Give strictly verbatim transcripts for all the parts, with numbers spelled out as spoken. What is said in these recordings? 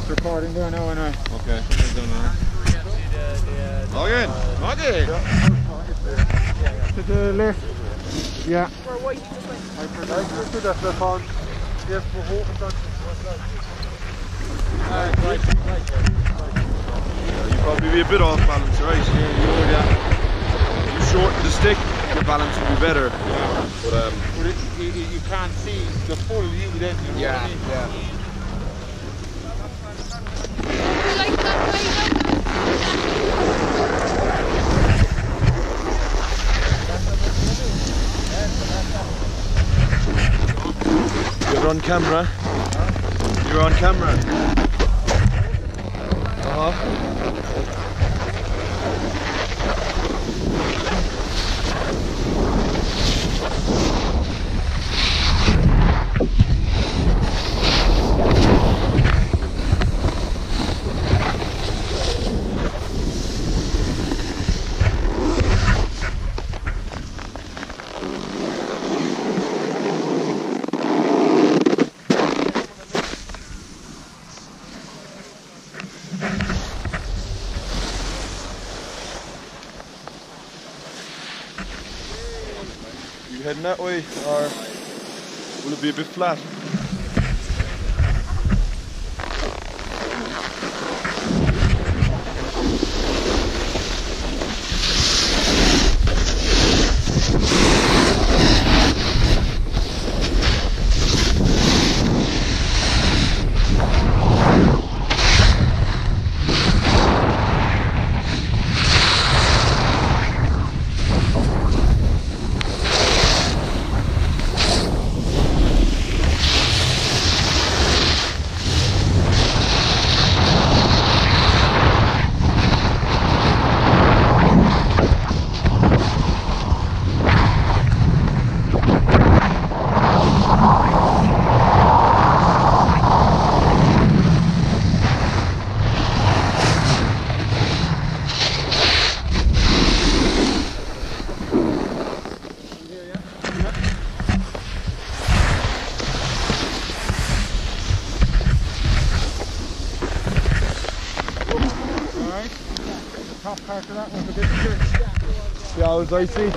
It's recording there now anyway. Okay. Log in. Log in. To the left. Yeah. We're white, just like. I forgot to that phone. Yes, we're hoping that. Alright, right, right. Yeah, you probably be a bit off balance, right? Yeah, you would, yeah. You shorten the stick, the balance will be better. Yeah. But um. But it, you, you you can't see the full view then. You know Yeah. what I mean? Yeah. We like that way. You're on camera. You're on camera. Uh-huh. You heading that way, or will it be a bit flat? Top part of that was a bit tricky. Yeah, it was icy.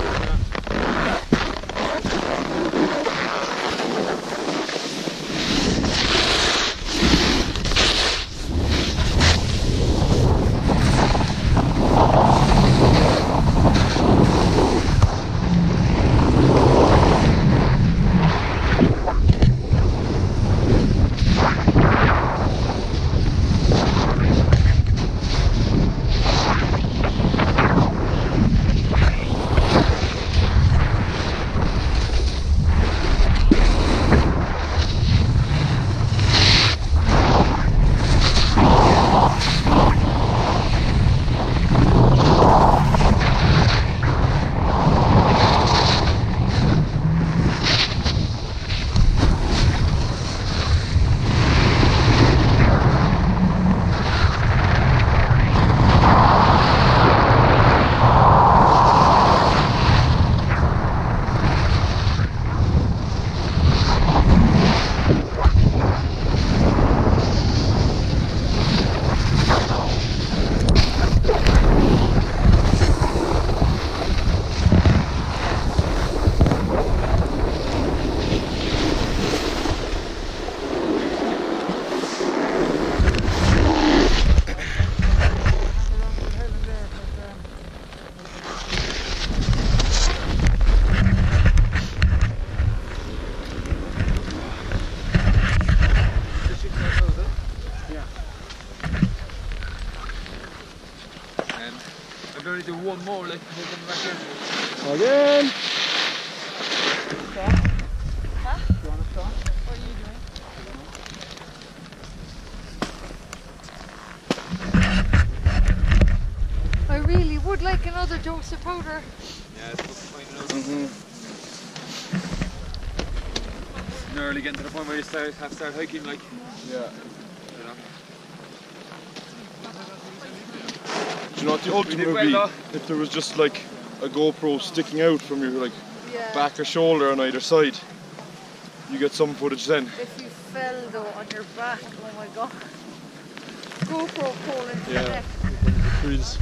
I'm going to do one more, like, we'll come back in. Again! Huh? Do you want to stop? What are you doing? I really would like another dose of powder. Yeah, it's supposed to find another. Mm-hmm. Nearly getting to the point where you start, have to start hiking, like. Yeah. You know. Do you know what the ultimate would well, be? though. If there was just like a GoPro sticking out from your like Yeah. back or shoulder on either side. You get some footage then. If you fell though on your back, oh my god. GoPro pole into the Yeah. net. Trees.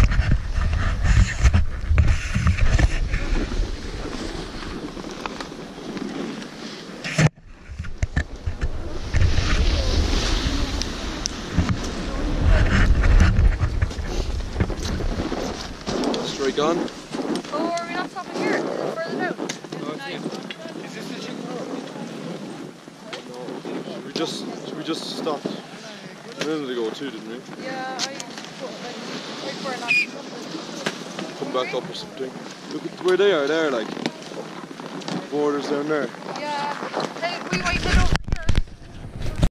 Straight on. Oh, are we not stopping here? Is it further down? Nice. Is this the chicken road? We just we just stopped a minute ago too, didn't we? Yeah, I put like right where not. Come back up or something. Look at where they are there, like borders down there. Yeah, hey, we might head over